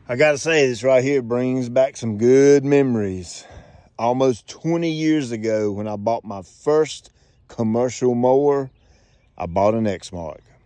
I gotta say, this right here brings back some good memories. Almost 20 years ago, when I bought my first commercial mower, I bought an Exmark.